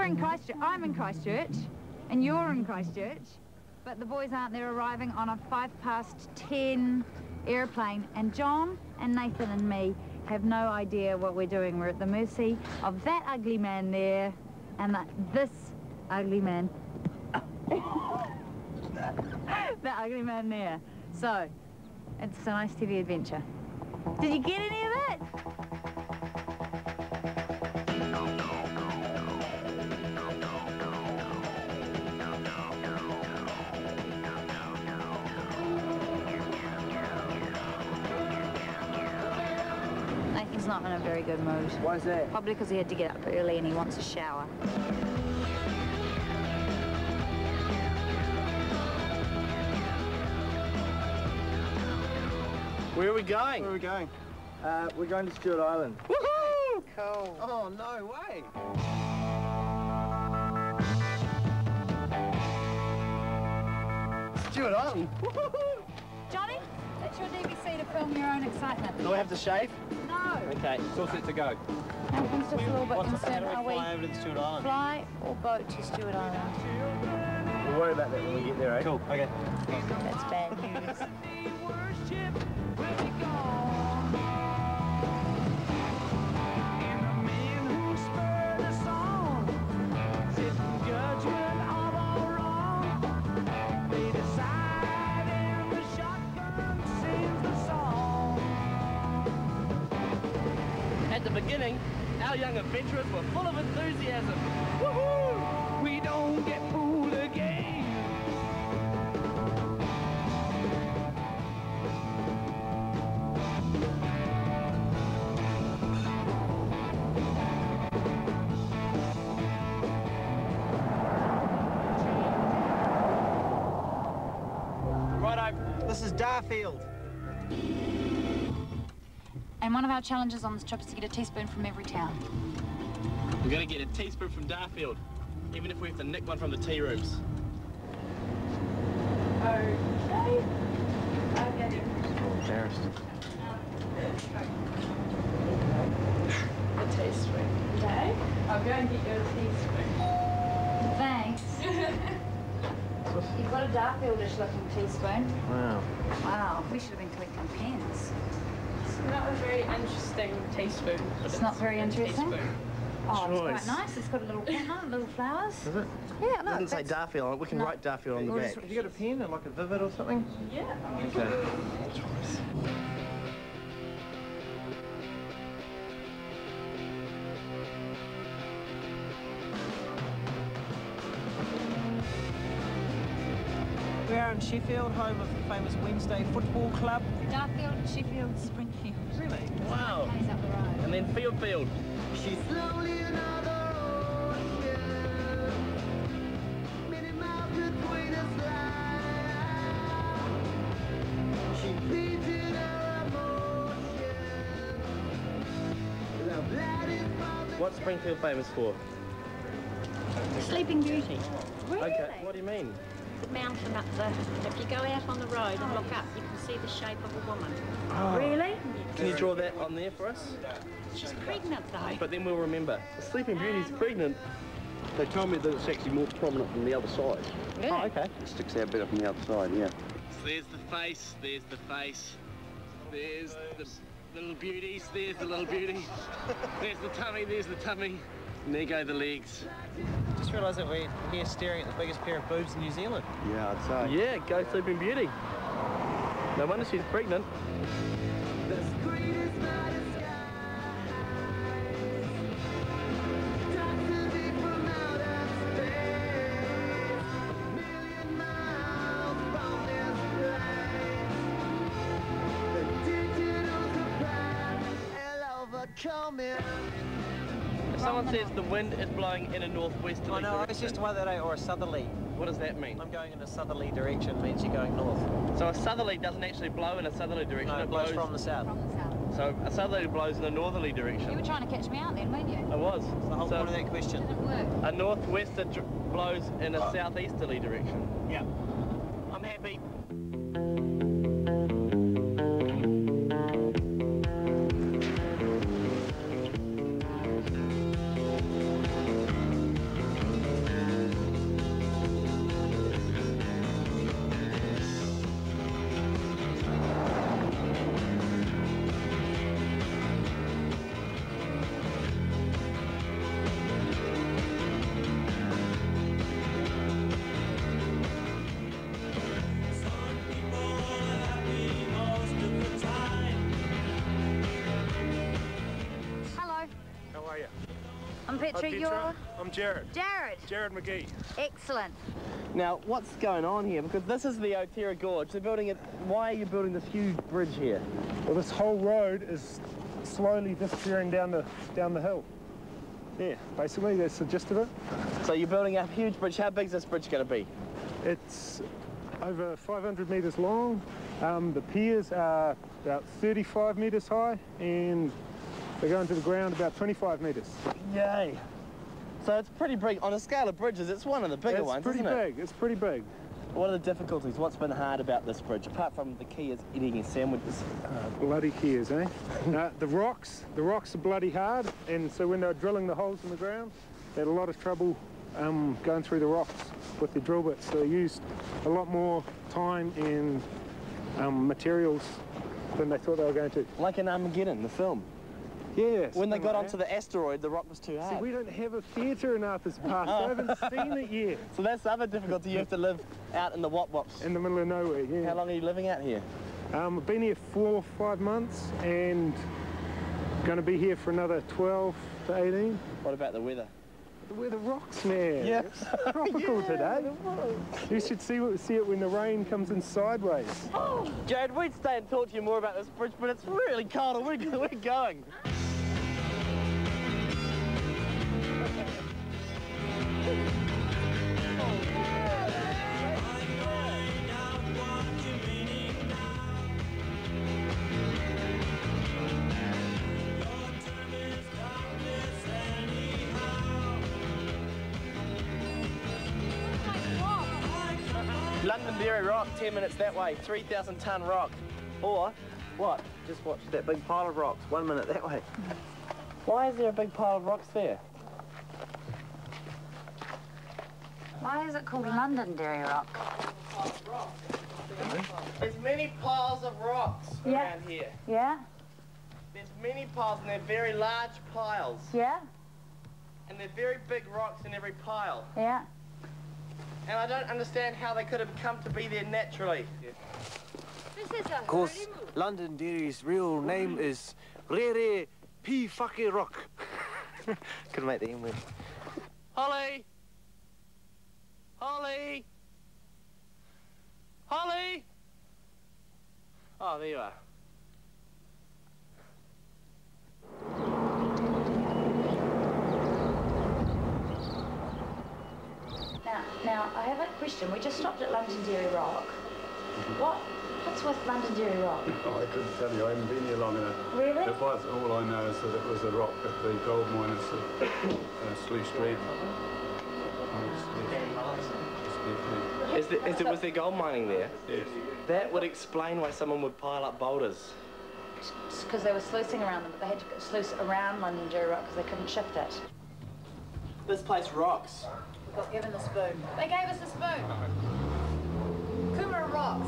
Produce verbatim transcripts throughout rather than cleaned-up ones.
in Christchurch. I'm in Christchurch, and you're in Christchurch, but the boys aren't. They're arriving on a five past ten airplane, and John and Nathan and me have no idea what we're doing. We're at the mercy of that ugly man there and that, this ugly man. That ugly man there. So, it's an ICE T V adventure. Did you get any of that? Nathan's not in a very good mood. Why is that? Probably because he had to get up early and he wants a shower. Where are we going? Where are we going? Uh, we're going to Stewart Island. Woohoo! Cool. Oh, no way. Stewart Island. Woohoo! Johnny, it's your D V C to film your own excitement. Do I have to shave? No. Okay. It's all set to go. Nathan's just a little bit What's concerned. How do Are we we fly over to Stewart Island? fly or boat to Stewart Island? We'll worry about that when we get there, eh? Cool. Okay. That's bad news. At the beginning, our young adventurers were full of enthusiasm. Woohoo! We don't get fooled again. Righto, this is Darfield. And one of our challenges on this trip is to get a teaspoon from every town. We're going to get a teaspoon from Darfield, even if we have to nick one from the tea rooms. Okay. Okay. Embarrassed. A teaspoon. Okay. I'll go and get you a teaspoon. Thanks. You've got a Darfieldish looking teaspoon. Wow. Wow, we should have been collecting pens. It's not a very interesting teaspoon. But It's not very a interesting? teaspoon. Oh, it's Choice. quite nice. It's got a little pen on it, little flowers. Is it? Yeah, It no. doesn't say that's- Darfield on it. We can No. write Darfield on the We'll back. just- Have you got a pen and like a vivid or something? Yeah. Okay. We are in Sheffield, home of the famous Wednesday Football Club. Darfield, Sheffield, Springfield. Really? Wow. Pays up the road. And then Field Field. She's slowly another ocean, many miles between us lie. She painted her emotion, love lighted from the What's Springfield famous for? Sleeping Beauty. Okay, what do you mean? The mountain up the... If you go out on the road and look up, you can see the shape of a woman. Really? Can you draw that on there for us? She's pregnant, though. But then we'll remember. The Sleeping Beauty's pregnant. They told me that it's actually more prominent from the other side. Oh, okay. It sticks out better from the other side, yeah. So there's the face, there's the face, there's the little beauties, there's the little beauty, there's the tummy, there's the tummy, and there go the legs. Just realised that we're here staring at the biggest pair of boobs in New Zealand. Yeah, I'd say. Yeah, go Sleeping Beauty. No wonder she's pregnant. the greatest night of skies. Toxicity from outer space, million miles from this place. The digital surprise and overcoming. If someone says the wind is blowing in a northwesterly I know, I was direction, just whether they or a southerly. what does that mean? I'm going in a southerly direction means you're going north. So a southerly doesn't actually blow in a southerly direction. No, it blows from the south. From the south. So a southerly blows in a northerly direction. You were trying to catch me out then, weren't you? I was. That's the whole So point of that question. Didn't work. a northwester dr blows in a southeasterly direction. Yeah. I'm happy. I'm Petra, Hi, Petra. you're... I'm Jared. Jared. Jared McGee. Excellent. Now, what's going on here? Because this is the Otera Gorge. They're building it. Why are you building this huge bridge here? Well, this whole road is slowly disappearing down the down the hill. Yeah, basically, that's the gist of it. So you're building a huge bridge. How big is this bridge going to be? It's over five hundred metres long. Um, the piers are about thirty-five metres high, and they go into the ground about twenty-five metres. Yay. So it's pretty big. On a scale of bridges, it's one of the bigger it's ones, pretty isn't big. it? It's pretty big. What are the difficulties? What's been hard about this bridge, apart from the key is eating your sandwiches? Uh, bloody piers, eh? uh, the rocks, the rocks are bloody hard, and so when they were drilling the holes in the ground, they had a lot of trouble um, going through the rocks with the drill bits. So they used a lot more time and um, materials than they thought they were going to. Like in Armageddon, the film. Yes. When they got onto the asteroid, the rock was too hard. See, we don't have a theatre in Arthur's Pass. I haven't seen it yet. So that's the other difficulty. You have to live out in the wop-wops. In the middle of nowhere, yeah. How long are you living out here? Um, I've been here four or five months and going to be here for another twelve to eighteen. What about the weather? The weather rocks, man. Yeah. It's tropical Yeah, today. You should see, see it when the rain comes in sideways. Oh, Jared, we'd stay and talk to you more about this bridge, but it's really cold and we're, we're going. Londonderry Rock, ten minutes that way, three thousand ton rock. Or, what? Just watch that big pile of rocks, one minute that way. Why is there a big pile of rocks there? Why is it called Londonderry Rock? There's many piles of rocks Yeah. around here. Yeah? There's many piles and they're very large piles. Yeah? And they're very big rocks in every pile. Yeah? And I don't understand how they could have come to be there naturally. Of course, Londonderry's real name is Rarere P fucking Rock. Couldn't make the end word. Holly! Holly! Holly! Oh, there you are. Now, now, I have a question. We just stopped at Londonderry Rock. What, what's with Londonderry Rock? Oh, I couldn't tell you. I haven't been here long enough. Really? It was, all I know is that it was a rock that the gold miners uh, sluiced red. Is there, is there, was there gold mining there? Yes. That would explain why someone would pile up boulders. Just because they were sluicing around them, but they had to sluice around Londonderry Rock because they couldn't shift it. This place rocks. We got given the spoon. They gave us the spoon. Kumara rocks.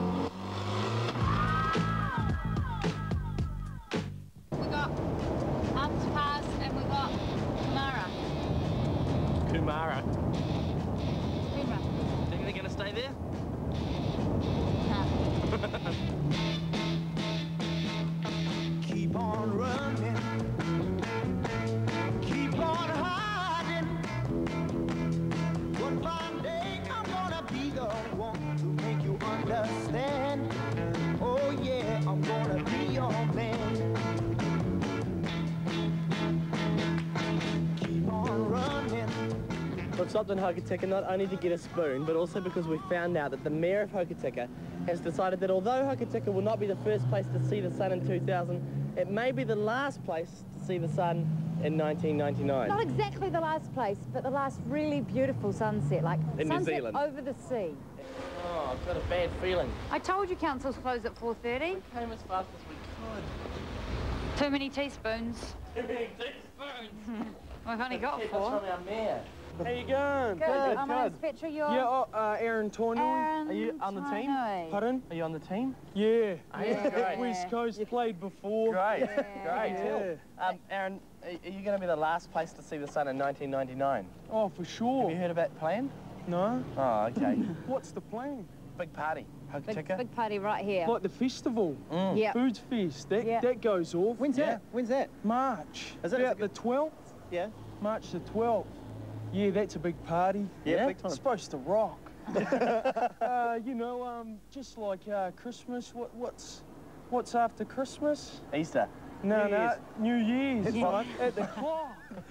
We got Arthur's Pass and we got Kumara. Kumara. Kumara. Think they're going to stay there? Keep on running. Keep on hiding. One fine day I'm gonna be the one to make you understand. Oh yeah, I'm gonna be your man. Keep on running. We've stopped in Hokitika not only to get a spoon, but also because we found out that the mayor of Hokitika has decided that although Hokitika will not be the first place to see the sun in two thousand, it may be the last place to see the sun in nineteen ninety-nine. Not exactly the last place, but the last really beautiful sunset, like In New sunset Zealand. over the sea. Oh, I've got a bad feeling. I told you council's close at four thirty. We came as fast as we could. Too many teaspoons. Too many teaspoons. We've only got Keep us four. from our mayor. How you going? Good. I'm on Petra, you're... Yeah, oh, uh, Aaron Toyney. Aaron Are you on the team? Toyney. Pardon? Are you on the team? Yeah. Yeah. Great. West Coast played before. Great. Yeah. Great. Yeah. Um, Aaron, are are you going to be the last place to see the sun in nineteen ninety-nine? Oh, for sure. Have you heard of that plan? No? Oh, okay. What's the plan? Big party. Big, Hokitika. big party right here. Like the festival? Mm. Yeah. Foods Fest. That, Yeah. that goes off. When's Yeah. that? When's that? March. Is it- About is it the twelfth? Yeah. March the twelfth. Yeah, that's a big party. Yeah, big time. It's supposed to rock. uh, you know, um, just like uh, Christmas. What, what's, what's after Christmas? Easter. No, New no, Year's. New Year's. It's Fine. At the clock.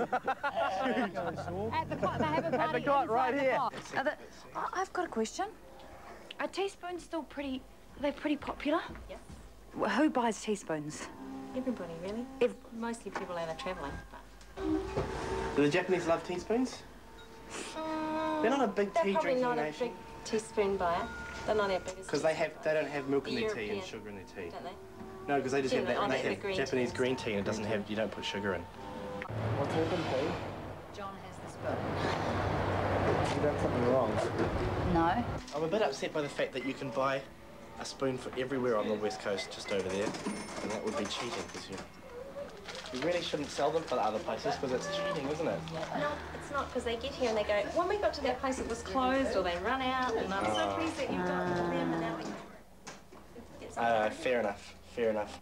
At the cot, they have a party the cot, right inside the here. cot. Are the, oh, I've got a question. Are teaspoons still pretty, are they pretty popular? Yes. Well, who buys teaspoons? Everybody, really. If, Mostly people that are travelling. But... Do the Japanese love teaspoons? They're not a big They're tea probably drinking not nation. a big teaspoon buyer. They're not our biggest. Because they have, they don't have milk in The their tea European, and sugar in their tea. Don't they? No, because they just have Generally, that. oh, They they have have green Japanese tea. green tea and it doesn't have. You don't put sugar in. What's happened, Pete? John has the spoon. You done something wrong. No. I'm a bit upset by the fact that you can buy a spoon for everywhere on the west coast, just over there, and that would be cheating because you. You really shouldn't sell them for the other places because it's cheating, isn't it? No, it's not, because they get here and they go, when we got to that place it was closed, or they run out, and I'm so pleased that you've got to them, and now we can get something. Uh, fair enough, fair enough.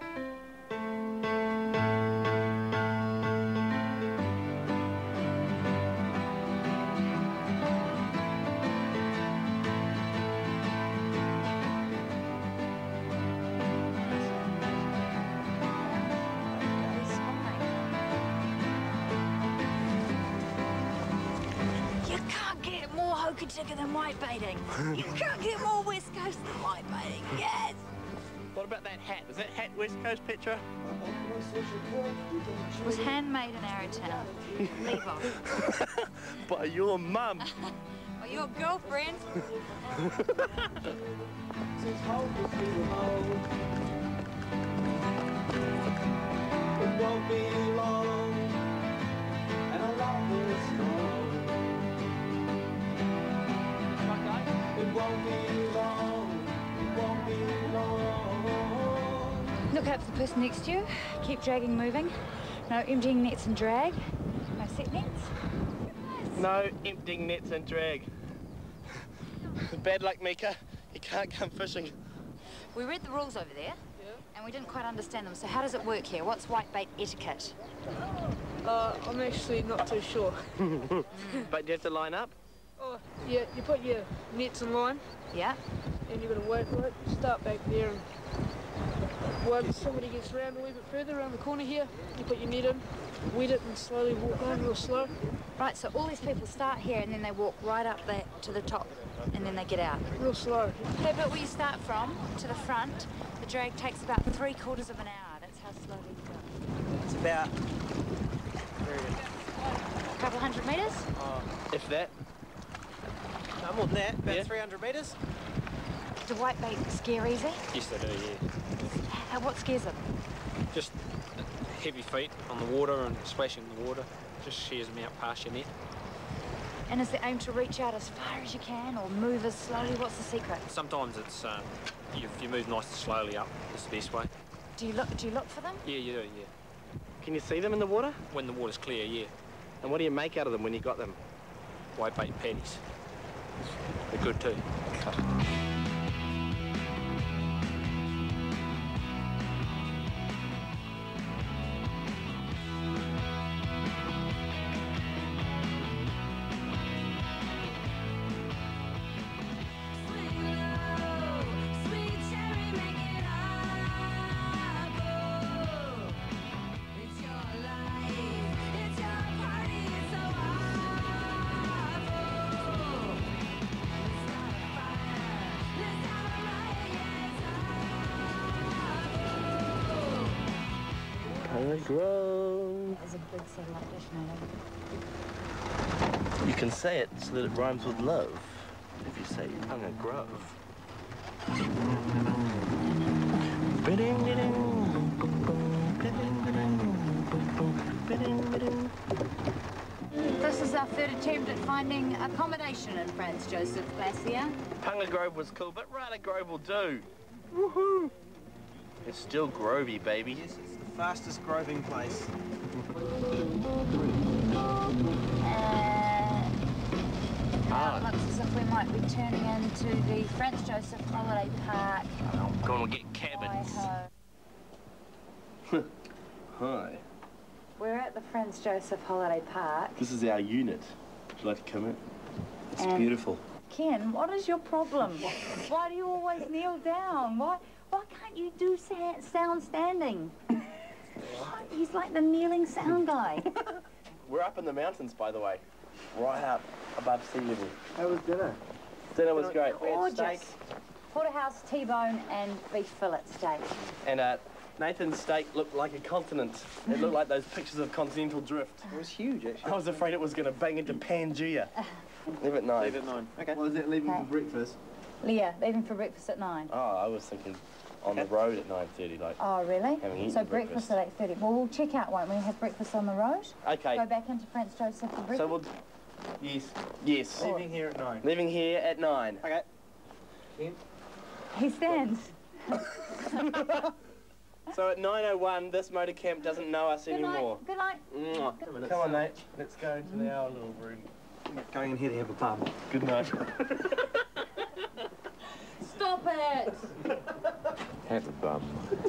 Hokitika than white baiting. You can't get more West Coast than white baiting. Yes. What about that hat? Is that hat West Coast, Petra? It was handmade in Arrowtown. Leave off. By your mum. Or your girlfriend. It won't be long, and a lot will snow. It won't be long, it won't be long. Look out for the person next to you. Keep dragging moving. No emptying nets and drag. No set nets. No emptying nets and drag. Bad luck, Mika. You can't come fishing. We read the rules over there, and we didn't quite understand them. So how does it work here? What's whitebait etiquette? Uh, I'm actually not too sure. But do you have to line up? Oh, yeah, you put your nets in line. Yeah. And you're going to wait for it. Start back there, and once somebody gets round a wee bit further around the corner here, you put your net in, wet it, and slowly walk on real slow. Right, so all these people start here, and then they walk right up there to the top, and then they get out. Real slow. Okay, but where you start from, to the front, the drag takes about three quarters of an hour. That's how slowly you go. It's about... A couple hundred metres? Uh, if that. No, more than that, about Yeah. three hundred metres. Do whitebait scare easy? Yes, they do, yeah. How, what scares them? Just heavy feet on the water and splashing the water. Just shears them out past your net. And is the aim to reach out as far as you can, or move as slowly? What's the secret? Sometimes it's, um, you, you move nice and slowly up. It's the best way. Do you look? Do you look for them? Yeah, you do, yeah. Can you see them in the water? When the water's clear, yeah. And what do you make out of them when you got them? Whitebait patties. They're good too. Grove. There's a big satellite dish now. You can say it so that it rhymes with love. If you say Punga Grove. This is our third attempt at finding accommodation in Franz Josef Glacier. Punga Grove was cool, but Rarere Grove will do. Woohoo! It's still grovey, baby. Yes, it's the fastest groving place. Uh, now it looks as if we might be turning into the Franz Josef Holiday Park. I'm gonna get cabins. Hi-ho. Hi. We're at the Franz Joseph Holiday Park. This is our unit. Would you like to come in? It's And beautiful. Ken, what is your problem? Why do you always kneel down? Why, why can't you do sa sound standing? He's like the kneeling sound guy. We're up in the mountains, by the way. Right up above sea level. How was dinner? Dinner was great. Gorgeous. Porterhouse T-bone and beef fillet steak. And uh, Nathan's steak looked like a continent. It looked like those pictures of continental drift. It was huge, actually. I was afraid it was going to bang into Pangea. Leave at nine. Leave at nine. Okay. What is it, leaving Okay. for breakfast? Leah, leaving for breakfast at nine. Oh, I was thinking on the road at nine thirty, like. Oh, really? Having eaten So breakfast, breakfast. at eight thirty. Well, we'll check out, won't we? Have breakfast on the road. Okay. Go back into Franz Joseph for breakfast. So we'll... Yes. Yes. Leaving here at nine. Leaving here at nine. Okay. Ken? He stands. So at nine oh one, this motor camp doesn't know us Good anymore. night. Good night. Mwah. Come on, Nate. Let's go into our little room. Going in here to have a pub. Good night. Stop it! Have a pub.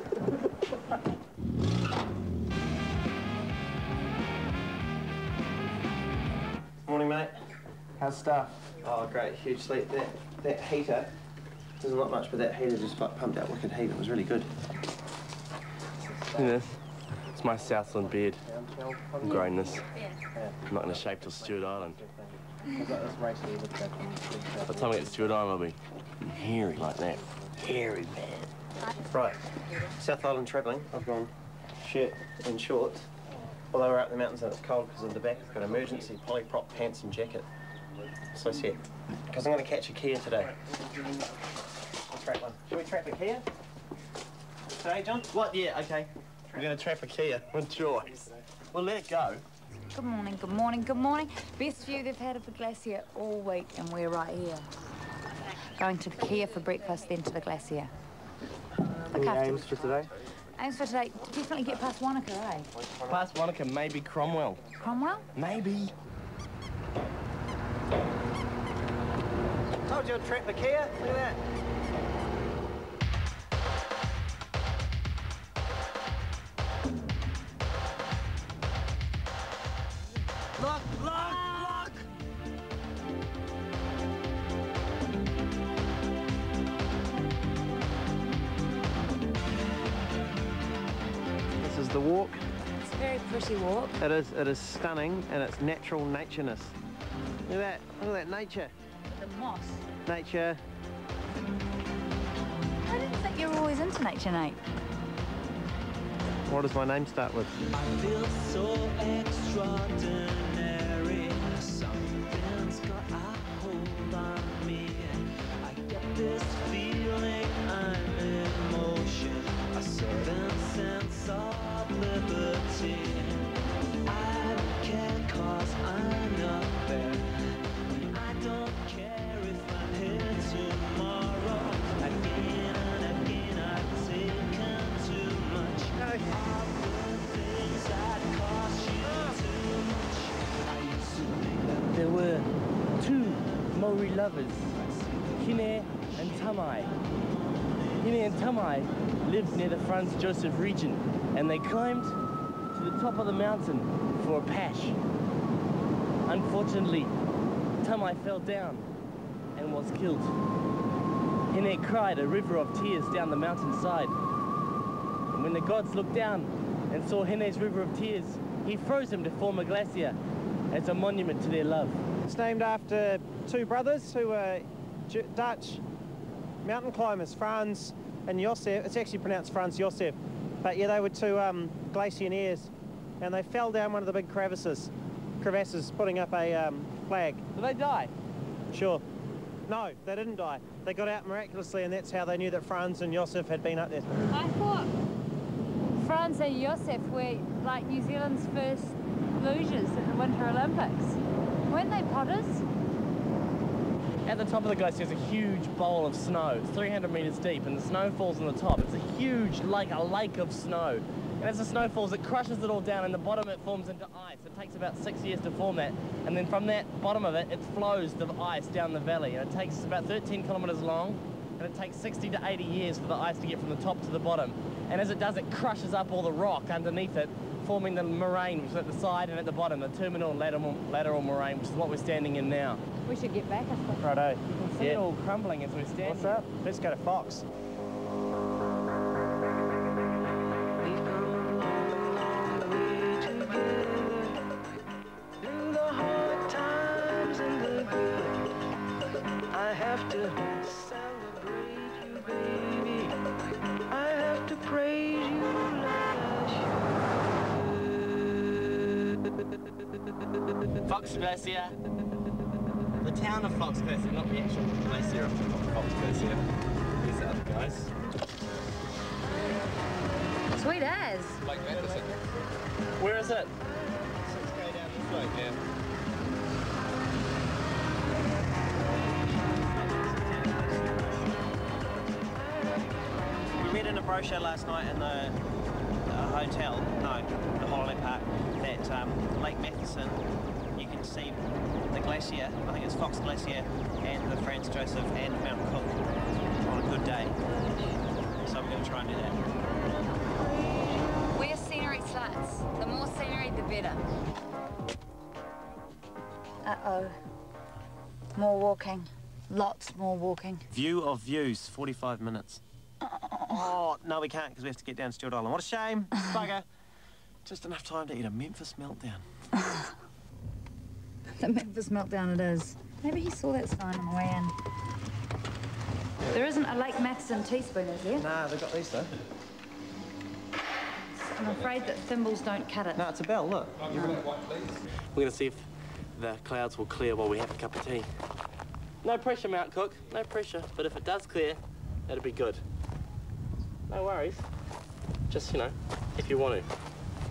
Morning, mate. How's stuff? Oh, great. Huge sleep. That, that heater doesn't look much, but that heater just like, pumped out wicked heat. It was really good. This. It's my Southland beard. I'm growing this. I'm not going to shave till Stewart Island. By the time I get to Stewart Island, I'll be hairy like that. Hairy, man. Right. South Island travelling. I've gone shirt and shorts. Although we're up in the mountains and it's cold because in the back I've got emergency polyprop pants and jacket. So sad. Because I'm going to catch a Kia today. I'll trap one. Should we trap a Kia? Today, John? What? Yeah, okay. We're going to trap a Kia with Joyce. We'll let it go. Good morning, good morning, good morning. Best view they've had of the glacier all week, and we're right here. Going to the Kia for breakfast, then to the glacier. Look Any after aims for today? Aims for today, definitely get past Wanaka, eh? Past Wanaka, maybe Cromwell. Cromwell? Maybe. Told you I'd trap a Kia. Look at that. Look, look, look! This is the walk. It's a very pretty walk. It is, it is stunning in its natural natureness. Look at that, look at that nature. The moss. Nature. I didn't think you were always into nature, Nate. What does my name start with? I feel so extraordinary. Something's got a hold on me. I get this feeling I'm in motion, a certain sense of liberty. I don't care 'cause I'm not there. I don't care if I'm here tomorrow. Again and again I've taken too much. All the things that cost you too much. I used to think that There were two Maori lovers, Hine and Tamai. Hine and Tamai lived near the Franz Joseph region, and they climbed to the top of the mountain for a pash. Unfortunately, Tamai fell down and was killed. Hine cried a river of tears down the mountainside. And when the gods looked down and saw Hine's river of tears, he froze him to form a glacier as a monument to their love. It's named after two brothers who were J Dutch mountain climbers, Franz and Josef. It's actually pronounced Franz Josef. But yeah, they were two um, glaciers, and they fell down one of the big crevices, crevasses, putting up a um, flag. Did they die? Sure. No, they didn't die. They got out miraculously, and that's how they knew that Franz and Josef had been up there. I thought Franz and Josef were like New Zealand's first losers at the Winter Olympics. Weren't they potters? At the top of the glacier is a huge bowl of snow. It's three hundred metres deep, and the snow falls on the top. It's a huge, like a lake of snow. And as the snow falls, it crushes it all down, and the bottom it forms into ice. It takes about six years to form that. And then from that bottom of it, it flows the ice down the valley. And it takes about thirteen kilometres long, and it takes sixty to eighty years for the ice to get from the top to the bottom. And as it does, it crushes up all the rock underneath it, forming the moraine, which is at the side and at the bottom, the terminal lateral, lateral moraine, which is what we're standing in now. We should get back, I suppose. Righto. You can see Yeah. it all crumbling as we're standing. What's up? Let's go to Fox. Through the hard times and the good, I have to celebrate you, baby. I have to praise you like I Fox Glacier. The town of Fox Glacier, not the actual glacier of Fox Glacier. These are the guys. Sweet as. Like Madison. Where is it? Let's go down this way, yeah. We read in a brochure last night in the uh, hotel, no, the holiday park, that um, Lake Matheson, you can see the glacier, I think it's Fox Glacier, and the Franz Joseph and Mount Cook on a good day. So we're going to try and do that. Where scenery starts. The more scenery, the better. Uh-oh. More walking. Lots more walking. View of views, forty-five minutes. Oh, no we can't because we have to get down Stewart Island. What a shame, bugger. Just enough time to eat a Memphis meltdown. The Memphis meltdown it is. Maybe he saw that sign on the way in. There isn't a Lake Matheson teaspoon, is there? Nah, they've got these though. I'm afraid that thimbles don't cut it. No, it's a bell, look. We're going to see if the clouds will clear while we have a cup of tea. No pressure, Mount Cook. No pressure. But if it does clear, that'll be good. No worries. Just, you know, if you want to.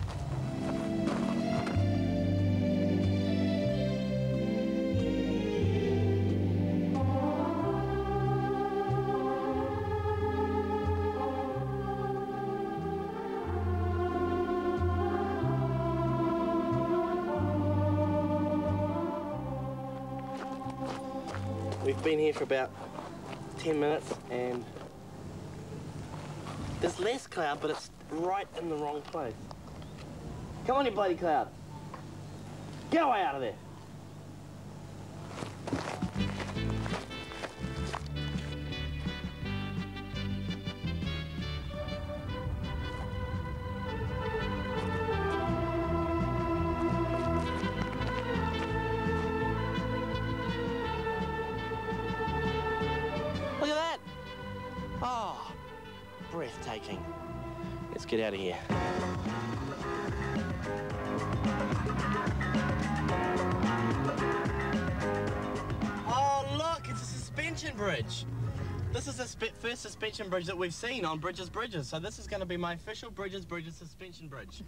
We've been here for about ten minutes and there's less cloud, but it's right in the wrong place. Come on, you bloody cloud. Get away out of there. Look at that. Oh, breathtaking. Let's get out of here. Oh, look, it's a suspension bridge. This is the sp first suspension bridge that we've seen on Bridges Bridges, so this is going to be my official Bridges Bridges suspension bridge.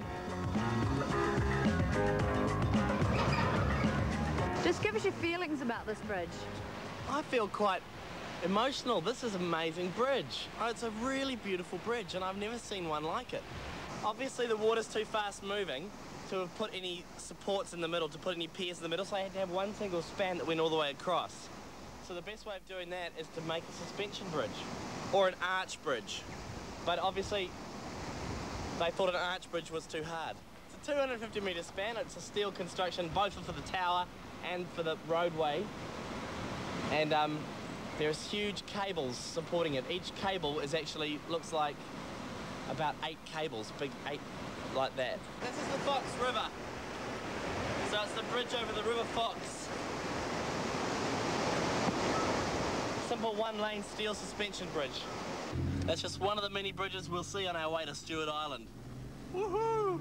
Just give us your feelings about this bridge. I feel quite emotional. This is an amazing bridge. Oh, it's a really beautiful bridge, and I've never seen one like it. Obviously, the water's too fast moving to have put any supports in the middle, to put any piers in the middle, so I had to have one single span that went all the way across. So the best way of doing that is to make a suspension bridge, or an arch bridge. But obviously, they thought an arch bridge was too hard. It's a two hundred fifty metre span, it's a steel construction, both for the tower and for the roadway. And um, there's huge cables supporting it. Each cable is actually, looks like about eight cables, big eight like that. This is the Fox River. So it's the bridge over the River Fox. Simple one-lane steel suspension bridge. That's just one of the many bridges we'll see on our way to Stewart Island. Woohoo!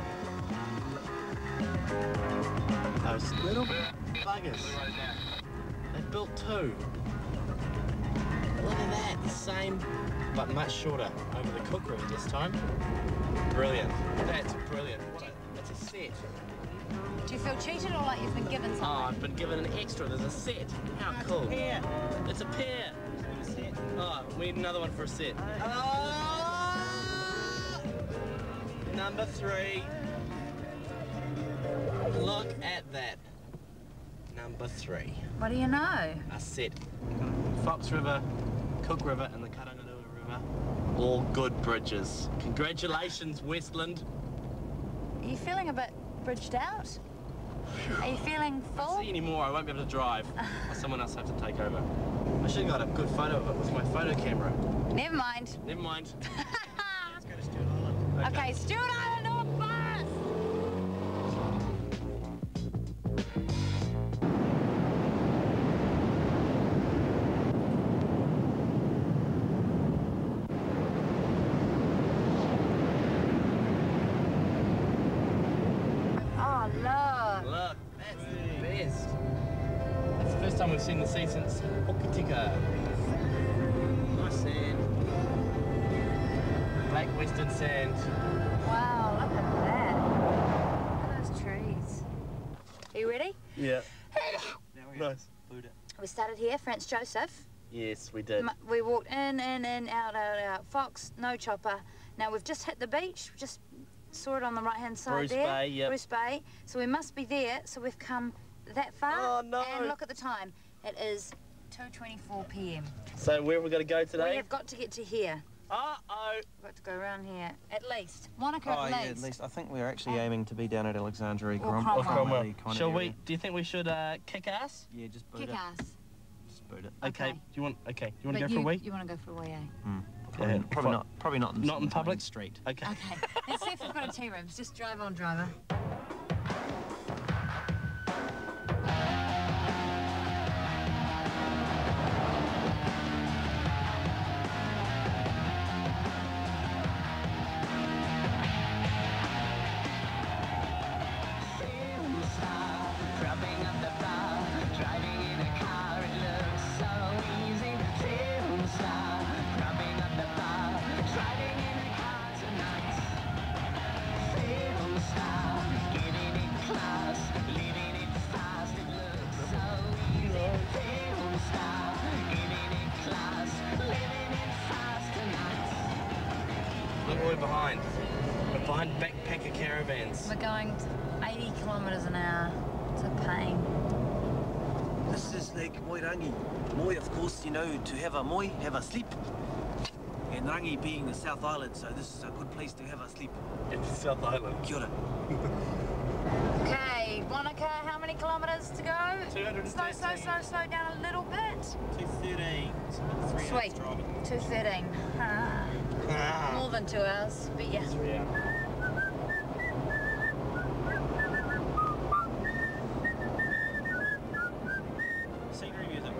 Those little buggers. They built two. Look at that, the same, but much shorter over the Cook River this time. Brilliant. That's brilliant. What a, that's a set. Do you feel cheated or like you've been given something? Oh, I've been given an extra. There's a set. How cool. It's a pair. It's a pair. It's a set. Oh, we need another one for a set. Oh! Number three. Look at that. Number three. What do you know? A set. Fox River, Cook River, and the Karangarua River. All good bridges. Congratulations, Westland. you feeling a bit bridged out? Are you feeling full? See anymore, I won't be able to drive. Or someone else have to take over. I should have got a good photo of it with my photo camera. Never mind. Never mind. Let's go to Stewart Island. Okay, okay Stewart Island or bus! Oh, look. Look, that's the best. That's the first time we've seen the sea since Hokitika. Nice sand. Black western sand. Wow, look at that. Look at those trees. Are you ready? Yeah. Now we're Nice. Buddha. We started here, Franz Joseph. Yes, we did. M- We walked in, in, in, out, out, out. Fox, no chopper. Now we've just hit the beach. We just saw it on the right-hand side Bruce there. Bay, yep. Bruce Bay. So we must be there. So we've come that far. Oh, no. And look at the time. It is two twenty-four p m So where have we got to go today? We have got to get to here. Uh-oh. We've got to go around here. At least. Monica Oh, at yeah, least. at least. I think we're actually aiming to be down at Alexandria, Or Grom- Cromwell. Cromwell kind of Shall we, area. do you think we should uh, kick ass? Yeah, just boot Kick it. ass. Just boot it. Okay. Okay. Do you want, okay, do you want to But go for a wee? You want to go for a wee, eh? Mm. Probably, Yeah, probably fi- not. Probably not. In Not in the public? street. Okay. Okay. Let's see if we've got a tea rooms. Just drive on, driver. Look what we're behind. We're behind backpacker caravans. We're going eighty kilometres an hour. It's a pain. This is like Moirangi. Moi, of course, you know, to have a moi, have a sleep. And Rangi being the South Island, so this is a good place to have a sleep. In the South Island. Kia ora. Okay, Monica, how many kilometres to go? two hundred Slow, slow, slow, slow down a little bit. two thirteen. Three Sweet. hours driving. two thirteen. Ah. Ah. More than two hours, but yeah. Three hours. Scenery music.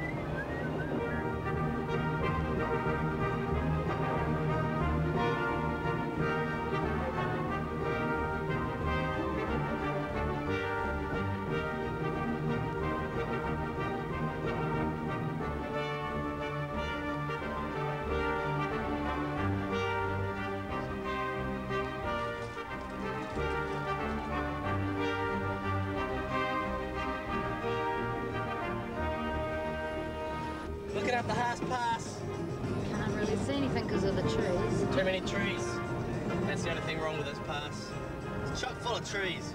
Looking up the Haas Pass. Can't really see anything because of the trees. Too many trees. That's the only thing wrong with this pass. It's chock full of trees.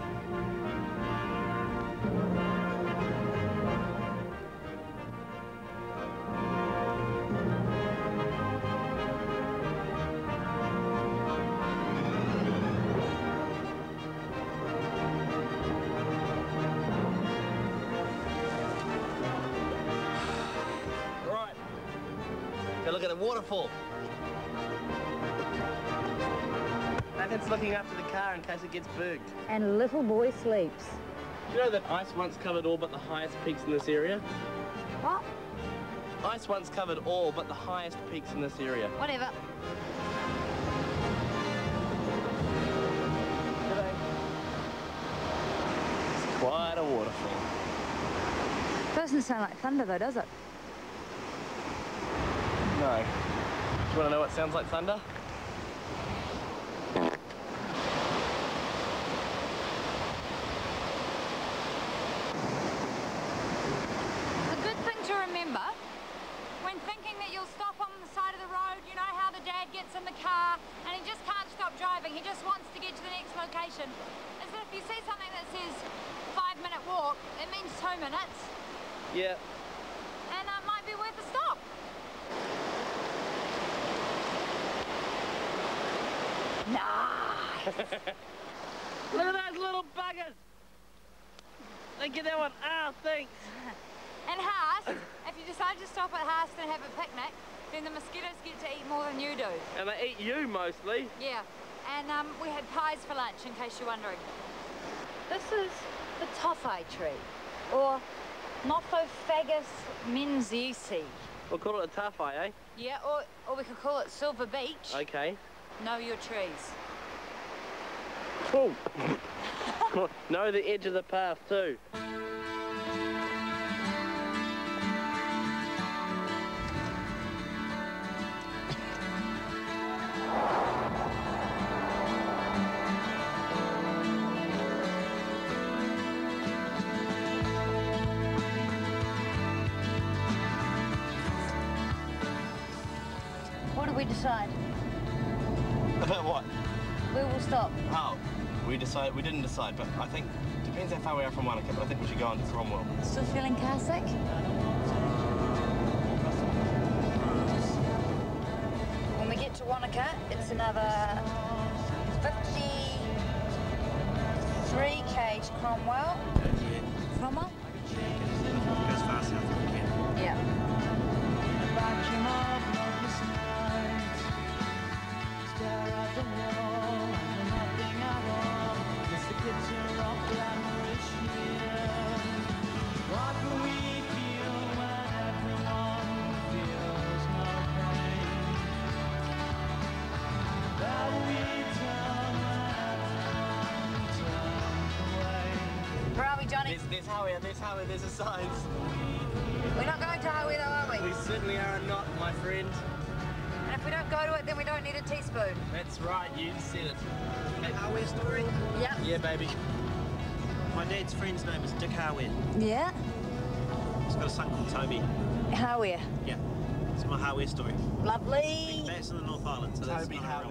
Right. Go look at the waterfall. Nathan's looking after the car in case it gets burged. And little boy sleeps. Do you know that ice once covered all but the highest peaks in this area? What? Ice once covered all but the highest peaks in this area. Whatever. It's quite a waterfall. Doesn't sound like thunder though, does it? No. Do you want to know what sounds like thunder? A good thing to remember when thinking that you'll stop on the side of the road, you know how the dad gets in the car and he just can't stop driving, he just wants to get to the next location, is that if you see something that says five minute walk, it means two minutes. Yeah. And it might be worth a stop. Nah. Look at those little buggers. They get that one. Ah, thanks. And Haas, if you decide to stop at Haas and have a picnic, then the mosquitoes get to eat more than you do. And they eat you mostly. Yeah. And um, we had pies for lunch, in case you're wondering. This is the toffee tree, or Nothofagus menziesi. We'll call it a toffee, eh? Yeah, or, or we could call it Silver Beach. Okay. Know your trees. Oh. Know the edge of the path too. What did we decide? About what? We will stop. Oh, we decide. We didn't decide, but I think depends how far we are from Wanaka. But I think we should go on to Cromwell. Still feeling car sick? When we get to Wanaka, it's another fifty-three k to Cromwell. Cromwell? Goes fast enough if we can. Yeah. Where are we, Johnny? There's, there's Howie, there's Howie, there's a sign. We're not going to Hawaii though, are we? We certainly are not, my friend. And if we don't go to it, then we don't need a teaspoon. That's right, you said it. Hey, Howie story? Yeah. Yeah, baby. My dad's friend's name is Dick Howie. Yeah? He's got a son called Toby. Howie. Yeah. It's my Howie story. Lovely. That's in the North Island, so Toby that's Howie.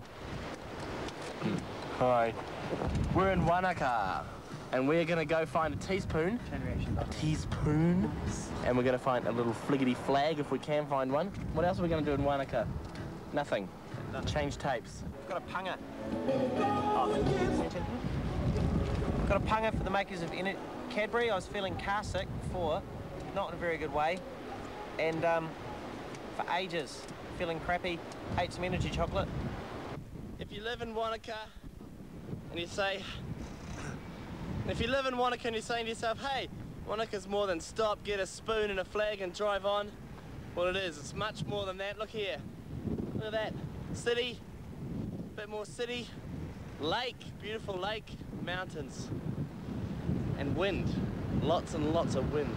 Hi. We're in Wanaka, and we're gonna go find a teaspoon. A teaspoon. And we're gonna find a little fliggity flag if we can find one. What else are we gonna do in Wanaka? Nothing. Change tapes. I've got a punga. Oh, got a punga for the makers of Ener Cadbury. I was feeling car sick before, not in a very good way, and um, for ages, feeling crappy. Ate some energy chocolate. If you live in Wanaka and you say, if you live in Wanaka and you're saying to yourself, hey, Wanaka's more than stop, get a spoon and a flag and drive on. Well, it is. It's much more than that. Look here. Look at that. City. A bit more city. Lake. Beautiful lake. Mountains. And wind. Lots and lots of wind.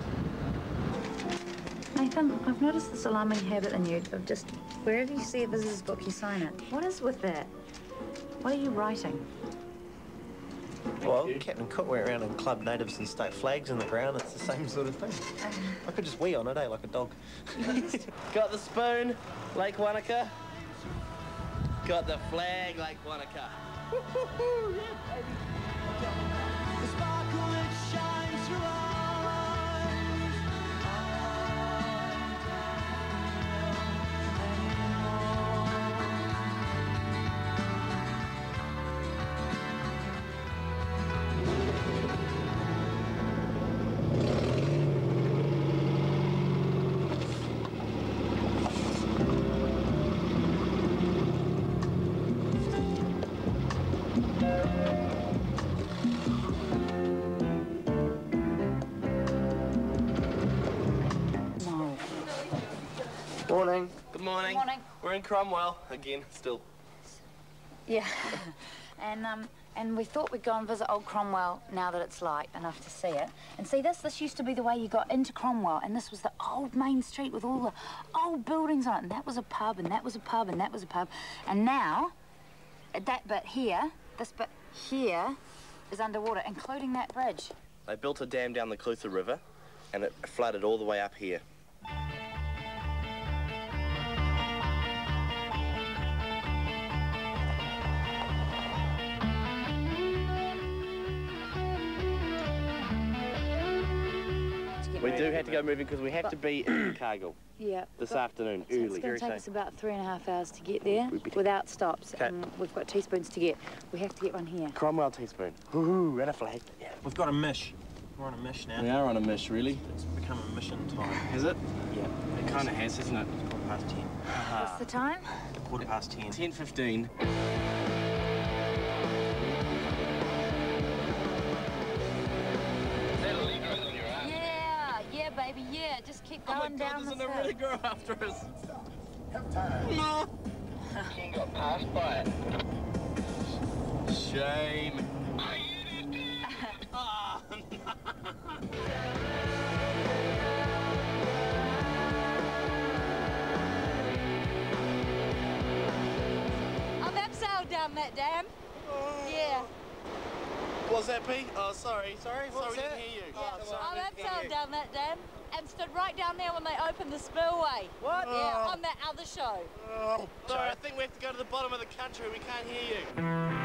Nathan, I've noticed this alarming habit in you of just, wherever you see a visitor's book, you sign it. What is with that? What are you writing? Well, Captain Cook went around and clubbed natives and stuck flags in the ground. It's the same sort of thing. I could just wee on it, eh, like a dog. Got the spoon, Lake Wanaka. Got the flag, Lake Wanaka. Woo-hoo-hoo, yeah, baby. The sparkle that shines through our Morning. Good morning. Good morning. We're in Cromwell again, still. Yeah. and um, and we thought we'd go and visit old Cromwell now that it's light enough to see it. And see, this this used to be the way you got into Cromwell, and this was the old main street with all the old buildings on it. And that was a pub, and that was a pub, and that was a pub. And now, that bit here, this bit here, is underwater, including that bridge. They built a dam down the Clutha River, and it flooded all the way up here. We do have to go moving because we have to be in Cargill Yeah. this but afternoon, so early, it's going very to take soon. us about three and a half hours to get there without stops. Okay. And we've got teaspoons to get. We have to get one here. Cromwell teaspoon. Woohoo, and a flag. Yeah. We've got a mish. We're on a mish now. We are on a mish, really. It's become a mission time. Has it? Yeah. It kind of has, hasn't it? It's quarter past ten. What's the time? Quarter past ten. ten fifteen. Yeah, yeah, baby, yeah. Just keep going Oh my God, down doesn't the it hill. really grow after us? No. King got passed by it. Shame. I'm abseiled down that dam. Yeah. What's that, Pete? Oh, sorry, sorry, What's sorry, we that? didn't hear you. Yeah. Oh, sorry, I'm we didn't hear abseiled you. down that dam and stood right down there when they opened the spillway. What? Yeah, Oh. on that other show. Oh, sorry, I think we have to go to the bottom of the country. We can't hear you.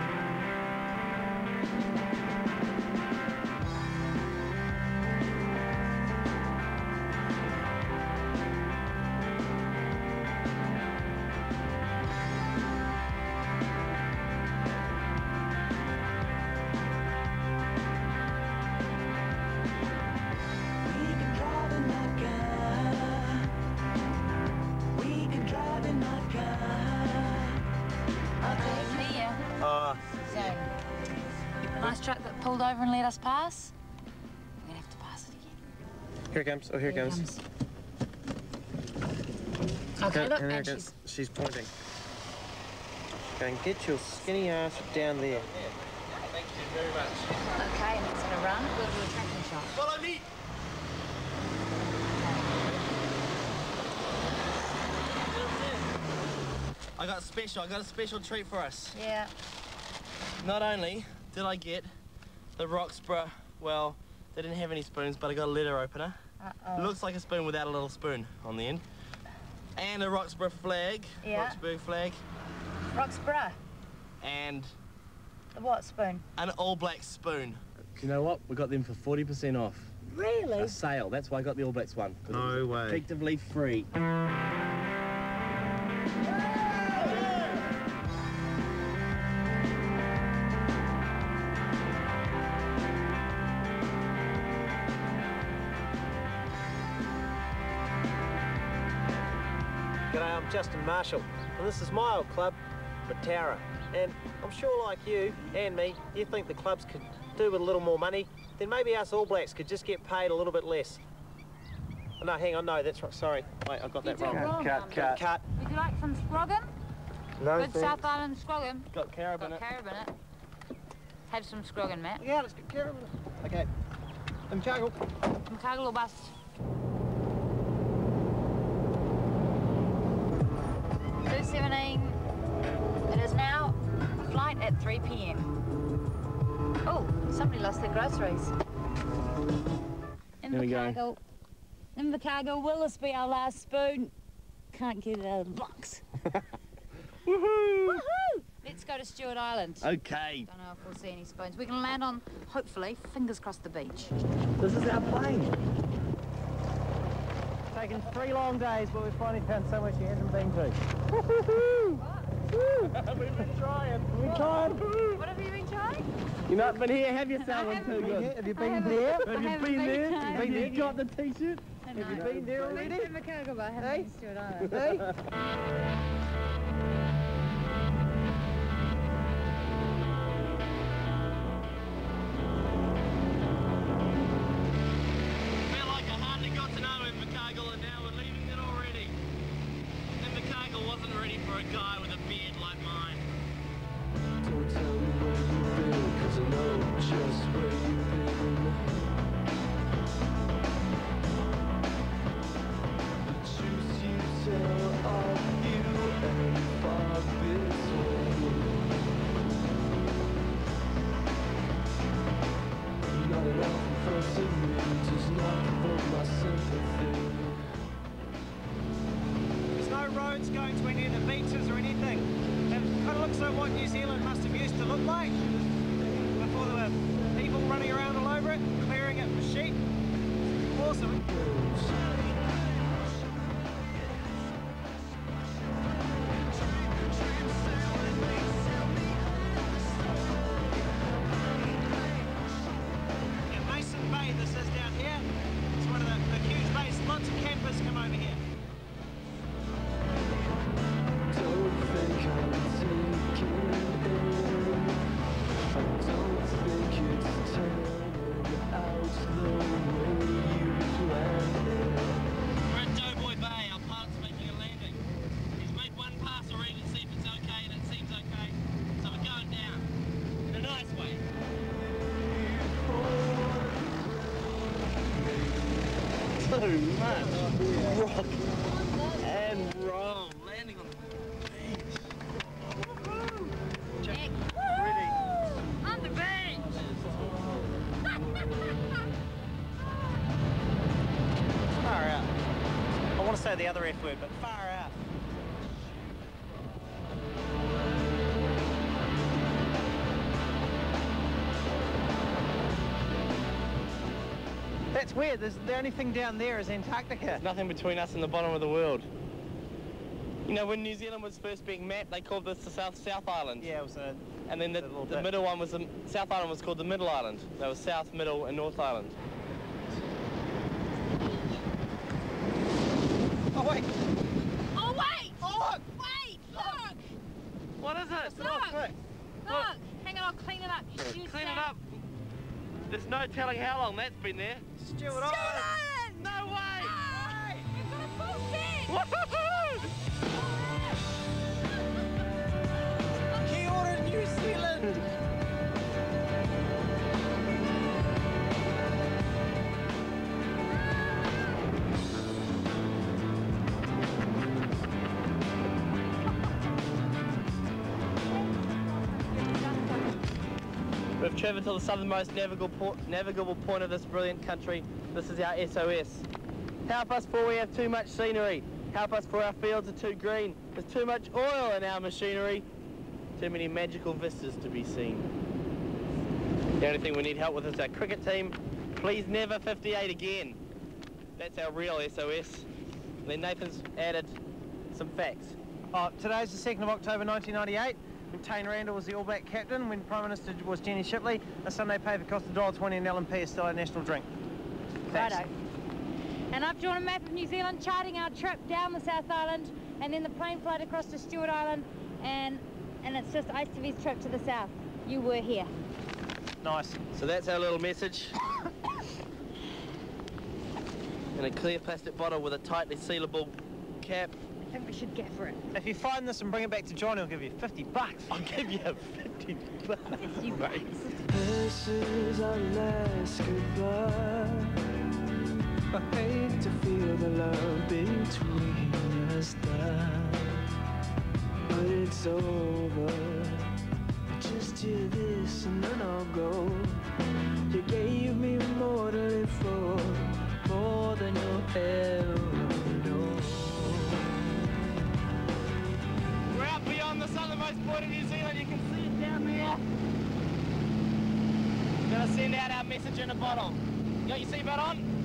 Uh, so, the nice truck that pulled over and let us pass, we're going to have to pass it again. Here it comes. Oh, here, Here it it comes. Okay, And look, there and it she's... goes. She's pointing. Go and get your skinny ass down there. Thank you very much. Okay, and it's going to run. We'll do a tracking shot. Follow me. I got a special, I got a special treat for us. Yeah. Not only did I get the Roxburgh, well, they didn't have any spoons, but I got a letter opener. Uh-oh. Looks like a spoon without a little spoon on the end. And a Roxburgh flag, Yeah. Roxburgh flag, Roxburgh. and The what spoon? an all black spoon. You know what? We got them for forty percent off. Really? A sale, that's why I got the All Blacks one. 'cause it No was way. Effectively free. G'day, I'm Justin Marshall, and this is my old club, Petra. And I'm sure, like you and me, you think the clubs could do with a little more money, then maybe us All Blacks could just get paid a little bit less. Oh, no, hang on, no, that's right, sorry. Wait, I got You that did wrong. wrong, cut, Mum. cut, cut. Would you like some scroggum? No, Good thanks. South Island scroggum. Got carob in Got it. carob in it. Have some scroggum, Matt. Yeah, let's get care of it. Okay. I'm Cargill. From Cargill or bust. two seventeen. It is now flight at three p m Oh, somebody lost their groceries. There we go. Invercargill. Invercargill, will this be our last spoon? Can't get it out of the box. Woohoo! Woohoo! Let's go to Stewart Island. Okay. Don't know if we'll see any spoons. We can land on, hopefully, fingers crossed, the beach. This is our plane. Taken three long days, but we finally found somewhere she hasn't been to. We've been trying. We tried. What have you been trying? You've not been here, have you, Salmon? haven't Too been good. here. Have you I been haven't- there? I Have you haven't been been there? there. Have you been You got the t-shirt? I Have you know. been there I've already? been to Invercargill, but I haven't Hey? been to Stewart Island. Hey? Felt like I hardly got to know Invercargill and now we're leaving it already. Invercargill wasn't ready for a guy with a beard like mine. Don't tell me where you've been, 'cause I know just where you've been. The truth you tell of you ain't far between. Not enough in front of me does not provoke my sympathy. There's no roads going to any of the beaches or anything. It kind of looks like what New Zealand must have used to look like before there were people running around all over it, clearing it for sheep. Awesome. This is down here. It's one of the, the huge bays. Lots of campers come over here. Don't think I'm taking in. I don't think it's turning out the way you planned it. We're at Doughboy Bay. Our pilot's making a landing. He's made one pass already to see if it's okay, and it seems okay. So we're going down in a nice way. So much rock and roll, landing on the beach. Jack, ready. on the beach. Far out. I want to say the other F word, but far out. That's weird. There's, the only thing down there is Antarctica. There's nothing between us and the bottom of the world. You know, when New Zealand was first being mapped, they called this the South South Island. Yeah, it was a. And then the, the middle one was the South Island was called the Middle Island. There was South, Middle, and North Island. Oh wait! Oh wait! Oh look! Wait! Look! What is it? Look! Look! Look! Hang on, I'll clean it up. You Clean it up. There's no telling how long that's been there. Stewart Island! No way! Ah! We've got a full set! Woohoo! Kia ora, New Zealand! We've travelled to the southernmost navigable, port, navigable point of this brilliant country. This is our S O S. Help us for we have too much scenery. Help us for our fields are too green. There's too much oil in our machinery. Too many magical vistas to be seen. The only thing we need help with is our cricket team. Please never fifty-eight again. That's our real S O S. And then Nathan's added some facts. Oh, today's the second of October nineteen ninety-eight. When Tane Randall was the All Black captain, when Prime Minister was Jenny Shipley, a Sunday paper cost one dollar twenty and L and P is still a national drink. Thanks. Righto. And I've drawn a map of New Zealand charting our trip down the South Island and then the plane flight across to Stewart Island, and and it's just ICE T V's trip to the south. You were here. Nice. So that's our little message. In a clear plastic bottle with a tightly sealable cap. I think we should get for it. If you find this and bring it back to John, he'll give you fifty bucks. I'll give you fifty bucks. Yes, you mate. This is our last goodbye. I hate to feel the love between us die, but it's over. Just hear this and then I'll go. You gave me more to live for, more than you'll ever know. We're out beyond the southernmost point of New Zealand. You can see it down there. We're gonna send out our message in a bottle. You got your seatbelt on?